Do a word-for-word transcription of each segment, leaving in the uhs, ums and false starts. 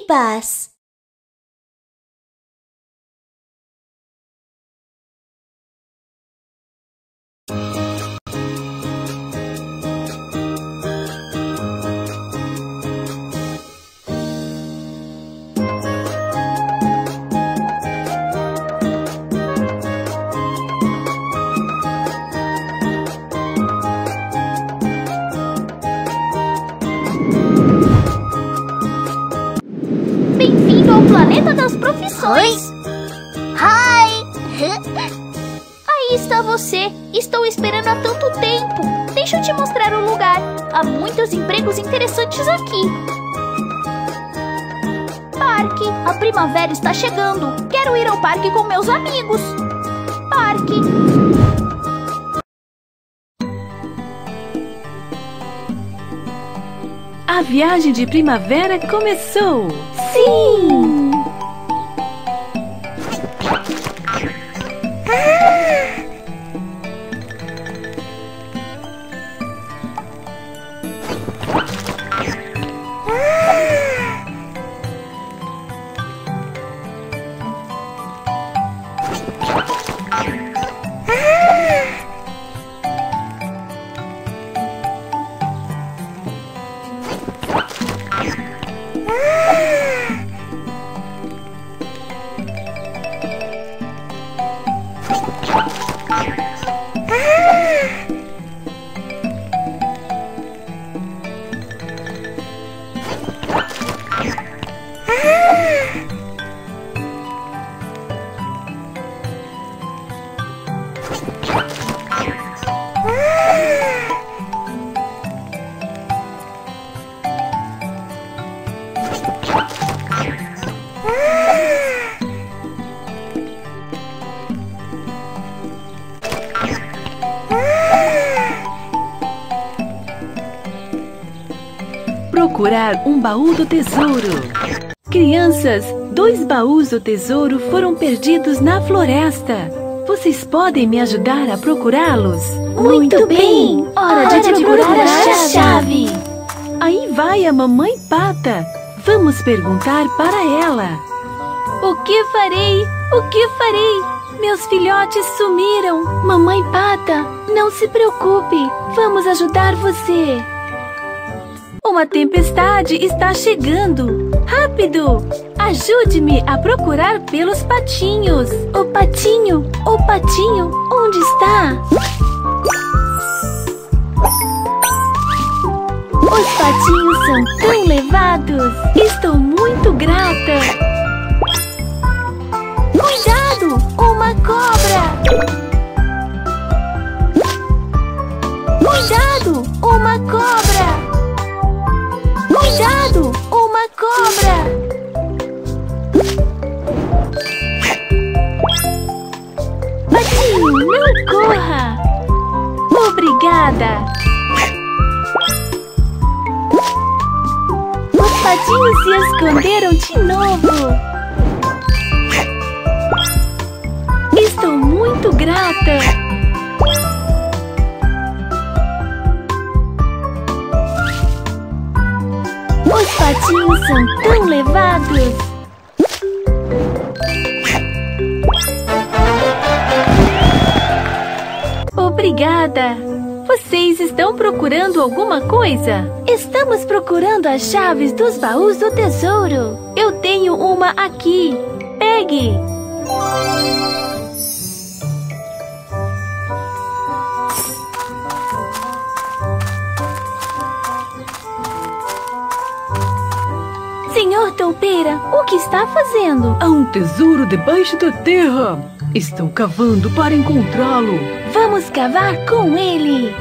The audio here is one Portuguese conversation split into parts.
pipas. Bem-vindo ao planeta das profissões. Hi! Aí está você. Estou esperando há tanto tempo. Deixa eu te mostrar o lugar. Há muitos empregos interessantes aqui. Parque. A primavera está chegando. Quero ir ao parque com meus amigos. Parque. A viagem de primavera começou! Sim! Procurar um baú do tesouro. Crianças, dois baús do tesouro foram perdidos na floresta. Vocês podem me ajudar a procurá-los? Muito bem! Hora de procurar a chave! Aí vai a mamãe Pata. Vamos perguntar para ela. O que farei? O que farei? Meus filhotes sumiram. Mamãe Pata, não se preocupe. Vamos ajudar você. Uma tempestade está chegando. Rápido! Ajude-me a procurar pelos patinhos. O patinho, o patinho, onde está? Os patinhos são tão levados. Estou muito grata. Cuidado! Uma cobra! Cuidado! Uma cobra! Cuidado! Uma cobra! Patinho, não corra! Obrigada! Os patinhos se esconderam de novo! Estou muito grata! Os patinhos são tão levados! Obrigada! Vocês estão procurando alguma coisa? Estamos procurando as chaves dos baús do tesouro! Eu tenho uma aqui! Pegue! Senhor Toupeira, o que está fazendo? Há um tesouro debaixo da terra. Estou cavando para encontrá-lo. Vamos cavar com ele!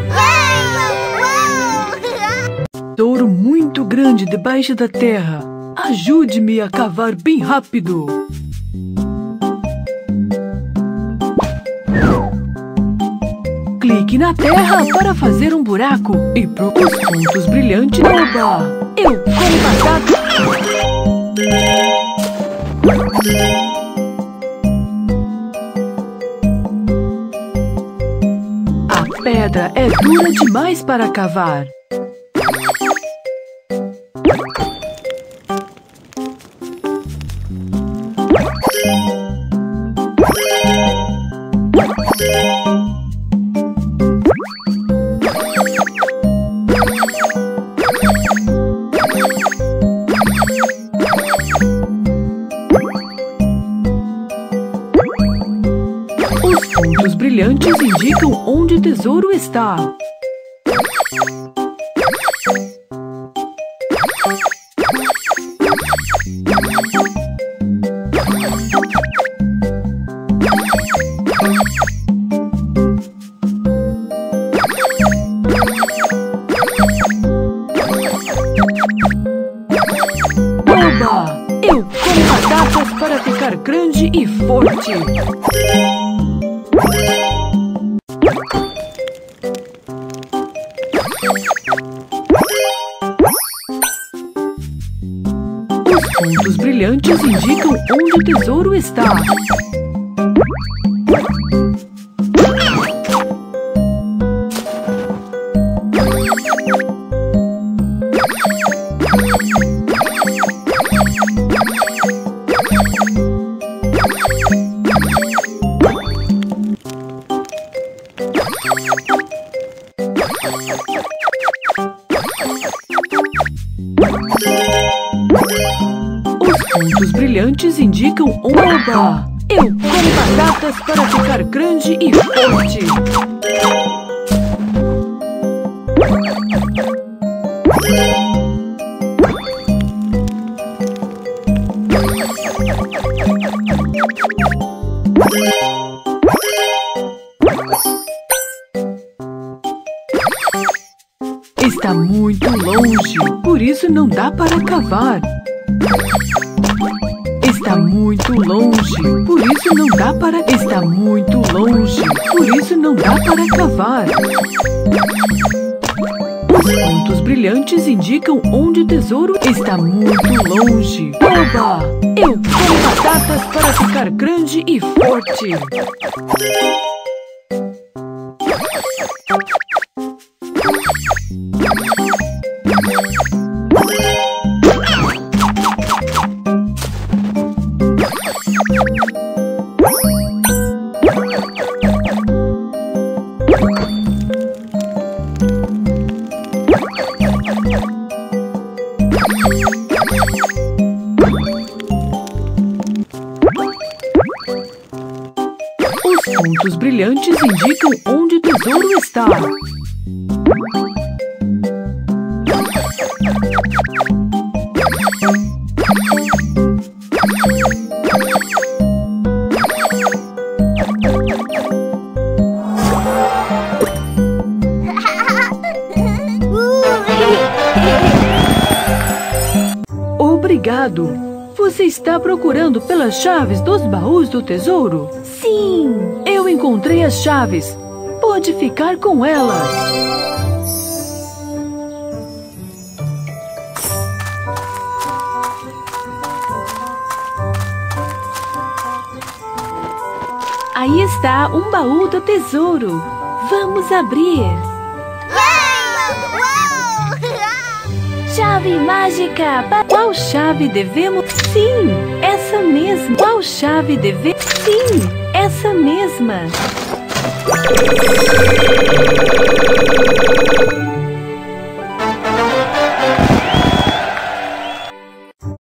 Tesouro muito grande debaixo da terra. Ajude-me a cavar bem rápido. Clique na terra para fazer um buraco e procure os pontos brilhantes. Oba! Eu como batata! A pedra é dura demais para cavar. tesouro está. Oba! Eu como batatas para ficar grande e forte. Os pontos brilhantes indicam onde o tesouro está. Os pontos brilhantes indicam onde... Oba! Eu como batatas para ficar grande e forte. Está muito longe, por isso não dá para cavar. Está muito longe, por isso não dá para... Está muito longe, por isso não dá para cavar. Os pontos brilhantes indicam onde o tesouro está muito longe. Oba! Eu como batatas para ficar grande e forte. Os pontos brilhantes indicam onde o tesouro está. Obrigado! Você está procurando pelas chaves dos baús do tesouro? Sim! Eu encontrei as chaves. Pode ficar com elas. Aí está um baú do tesouro. Vamos abrir. Chave mágica! Qual chave devemos? Sim, essa mesma. Qual chave devemos? Sim, essa mesma.